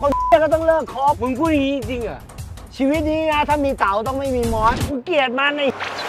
คนก็ต้องเลิกคบมึงพูดอย่างนี้จริงเหรอชีวิตนี้นะถ้ามีเต่าต้องไม่มีมอสกูเกลียดมันไอ้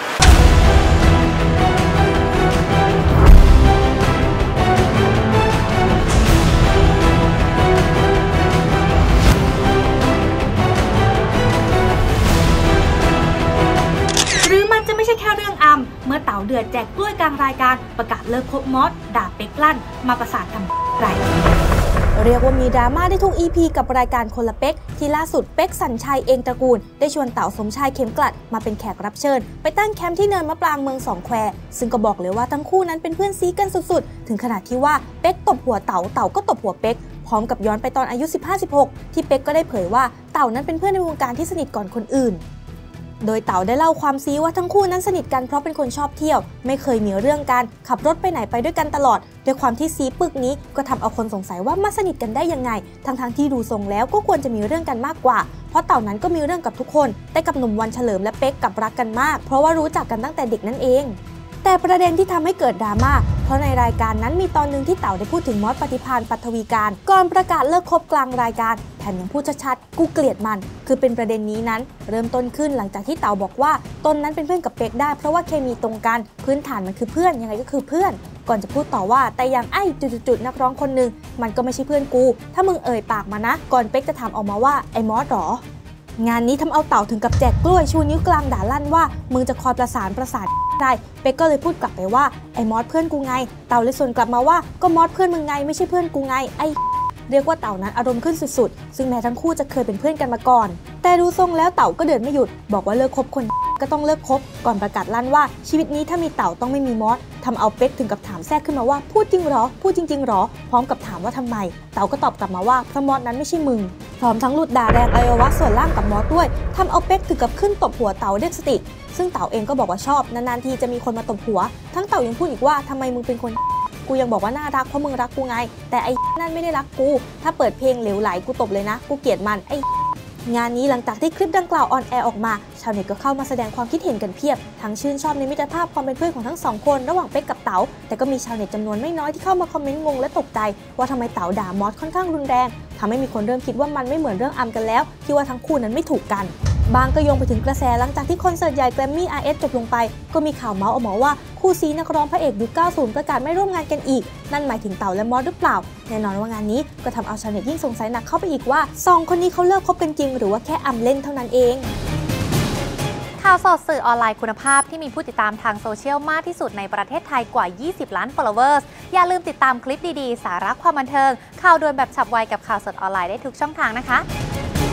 ไม่ใช่แค่เรื่องเมื่อเต๋าเดือดแจกกล้วยกลางรายการประกาศเลิกคบมอสด่าเป็กลั่นมาประสานทำไรเรียกว่ามีดราม่าได้ทุก EP กับรายการคนละเป็กที่ล่าสุดเป็กสัญชัยเองตระกูลได้ชวนเต๋าสมชายเข็มกลัดมาเป็นแขกรับเชิญไปตั้งแคมป์ที่เนินมะปรางเมืองสองแควซึ่งก็บอกเลยว่าทั้งคู่นั้นเป็นเพื่อนซีกันสุดๆถึงขนาดที่ว่าเป็กตบหัวเต๋าก็ตบหัวเป็กพร้อมกับย้อนไปตอนอายุ 15-16 ที่เป็กก็ได้เผยว่าเต๋านั้นเป็นเพื่อนในวงการที่สนิทก่อนคนอื่นโดยเต๋าได้เล่าความซีว่าทั้งคู่นั้นสนิทกันเพราะเป็นคนชอบเที่ยวไม่เคยมีเรื่องกันขับรถไปไหนไปด้วยกันตลอดด้วยความที่ซีปึกนี้ก็ทำเอาคนสงสัยว่ามาสนิทกันได้ยังไงทั้งที่ดูทรงแล้วก็ควรจะมีเรื่องกันมากกว่าเพราะเต๋านั้นก็มีเรื่องกับทุกคนแต่กับหนุ่มวันเฉลิมและเป็กกับรักกันมากเพราะว่ารู้จักกันตั้งแต่เด็กนั่นเองแต่ประเด็นที่ทำให้เกิดดราม่าเพราะในรายการนั้นมีตอนหนึ่งที่เต๋าได้พูดถึงมอสปฏิภาณปัทวีการก่อนประกาศเลิกคบกลางรายการแถมยังพูดชัดๆกูเกลียดมันคือเป็นประเด็นนี้นั้นเริ่มต้นขึ้นหลังจากที่เต๋าบอกว่าตนนั้นเป็นเพื่อนกับเป็กได้เพราะว่าเคมีตรงกันพื้นฐานมันคือเพื่อนยังไงก็คือเพื่อนก่อนจะพูดต่อว่าแต่อย่างไอ้จุดๆนักร้องคนหนึ่งมันก็ไม่ใช่เพื่อนกูถ้ามึงเอ่ยปากมานะก่อนเป็กจะถามออกมาว่าไอ้มอสหรองานนี้ทำเอาเต่าถึงกับแจกกล้วยชูนิ้วกลางด่าลั่นว่ามึงจะคอยประสานได้เป็กก็เลยพูดกลับไปว่าไอ้มอสเพื่อนกูไงเต่าเลยส่วนกลับมาว่าก็มอสเพื่อนมึงไงไม่ใช่เพื่อนกูไงไอ้เรียกว่าเต่านั้นอารมณ์ขึ้นสุดๆซึ่งแม้ทั้งคู่จะเคยเป็นเพื่อนกันมาก่อนแต่ดูทรงแล้วเต่าก็เดินไม่หยุดบอกว่าเลิกคบคนก็ต้องเลิกคบก่อนประกาศลั่นว่าชีวิตนี้ถ้ามีเต่าต้องไม่มีมอสทำเอาเป็กถึงกับถามแทรกขึ้นมาว่าพูดจริงหรอพูดจริงหรอพร้อมกับถามว่าทำไมเต่าก็ตอบกลับมาว่าเพราะมอสนั้นไม่ใช่มึงพร้อมทั้งหลุดด่าแรงอวัยวะส่วนล่างกับมอสด้วยทำเอาเป็กถึงกับขึ้นตบหัวเต่าเรียกสติซึ่งเต่าเองก็บอกว่าชอบนานๆทีจะมีคนมาตบหัวทั้งเต่ายังพูดอีกว่าทำไมมึงเป็นคนกูยังบอกว่าน่ารักเพราะมึงรักกูไงแต่ไอ้นั่นไม่ได้รักกูถ้าเปิดเพลงเหลวไหลกูตบเลยนะกูเกลียดมันไอ้งานนี้หลังจากที่คลิปดังกล่าวออนแอร์ออกมาชาวเน็ตก็เข้ามาแสดงความคิดเห็นกันเพียบทั้งชื่นชอบในมิตรภาพความเป็นเพื่อนของทั้งสองคนระหว่างเป็กกับเต๋าแต่ก็มีชาวเน็ตจำนวนไม่น้อยที่เข้ามาคอมเมนต์งงและตกใจว่าทำไมเต๋าด่ามอสค่อนข้างรุนแรงทำให้มีคนเริ่มคิดว่ามันไม่เหมือนเรื่องกันแล้วที่ว่าทั้งคู่นั้นไม่ถูกกันบางก็โยงไปถึงกระแสหลังจากที่คอนเสิร์ตใหญ่แกรมมี่ RS จบลงไปก็มีข่าวเมาส์ออกมาว่าคู่ซีนักร้องพระเอกยุค 90 ประกาศไม่ร่วมงานกันอีกนั่นหมายถึงเต๋าและมอสหรือเปล่าแน่นอนว่างานนี้ก็ทำเอาชาวเน็ตยิ่งสงสัยหนักเข้าไปอีกว่า2คนนี้เขาเลิกคบกันจริงหรือว่าแค่เล่นเท่านั้นเองข่าวสดสื่อออนไลน์คุณภาพที่มีผู้ติดตามทางโซเชียลมากที่สุดในประเทศไทยกว่า20 ล้าน followers อย่าลืมติดตามคลิปดีๆสาระความบันเทิงข่าวด่วนแบบฉับไวกับข่าวสดออนไลน์ได้ทุกช่องทางนะคะ